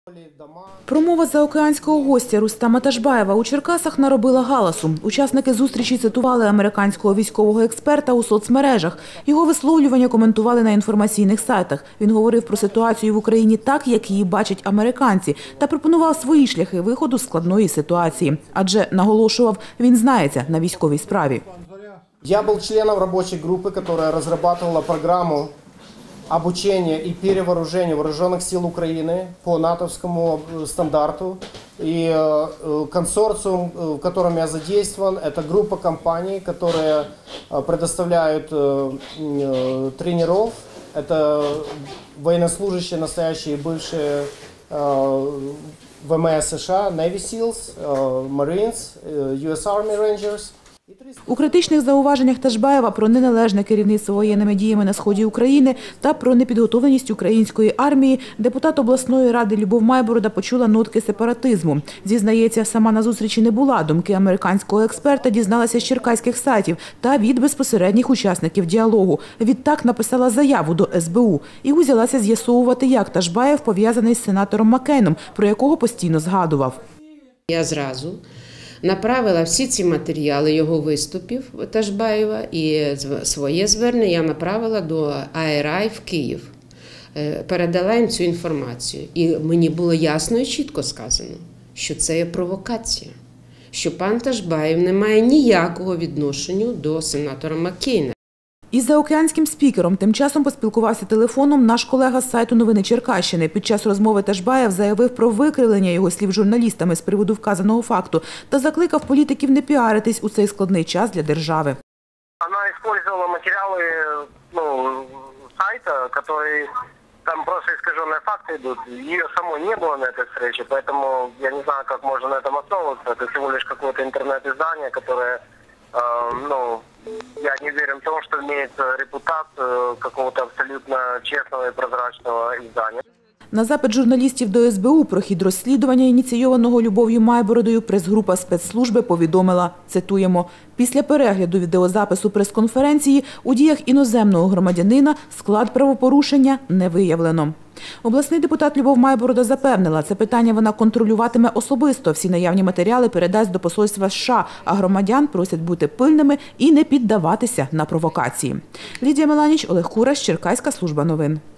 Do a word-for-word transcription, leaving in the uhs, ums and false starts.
Промова заокеанського гостя Рустама Ташбаєва у Черкасах наробила галасу. Учасники зустрічі цитували американського військового експерта у соцмережах. Його висловлювання коментували на інформаційних сайтах. Він говорив про ситуацію в Україні так, як її бачать американці, та пропонував свої шляхи виходу з складної ситуації. Адже, наголошував, він знається на військовій справі. Я был членом рабочей группы, которая разрабатывала программу обучения и перевооружения вооруженных сил Украины по натовскому стандарту. И консорциум, в котором я задействован, это группа компаний, которые предоставляют тренеров. Это военнослужащие, настоящие и бывшие ВМС США, Navy Seals, Marines, ю ес Army Rangers. У критичних зауваженнях Ташбаєва про неналежне керівництво воєнними діями на сході України та про непідготовленість української армії депутат обласної ради Любов Майборода почула нотки сепаратизму. Зізнається, сама на зустрічі не була. Думки американського експерта дізналася з черкаських сайтів та від безпосередніх учасників діалогу. Відтак написала заяву до ес бе у і узялася з'ясовувати, як Ташбаєв пов'язаний з сенатором Маккейном, про якого постійно згадував. Я зразу направила всі ці матеріали його виступів Ташбаєва і своє звернення я направила до ай ар ай в Київ. Передала їм цю інформацію. І мені було ясно і чітко сказано, що це є провокація, що пан Ташбаєв не має ніякого відношення до сенатора Маккейна. Із заокеанським спікером тим часом поспілкувався телефоном наш колега з сайту «Новини Черкащини». Під час розмови Ташбаєв заявив про викривлення його слів журналістами з приводу вказаного факту та закликав політиків не піаритись у цей складний час для держави. Вона використовувала матеріали ну, сайта, які там просто искаженные факты идут. Ее самой не было на этой встрече, поэтому я не знаю, как можно на этом основываться. Это всего лишь какое-то интернет-издание, которое, э, ну, я не верю в то, что имеет репутацию какого-то абсолютно честного и прозрачного издания. На запит журналістів до ес бе у про хід розслідування, ініційованого Любов'ю Майбородою, прес-група спецслужби повідомила, цитуємо, «Після перегляду відеозапису прес-конференції у діях іноземного громадянина склад правопорушення не виявлено». Обласний депутат Любов Майборода запевнила, це питання вона контролюватиме особисто. Всі наявні матеріали передасть до посольства США, а громадян просять бути пильними і не піддаватися на провокації. Лідія Меланіч, Олег Кураш, Черкаська служба новин.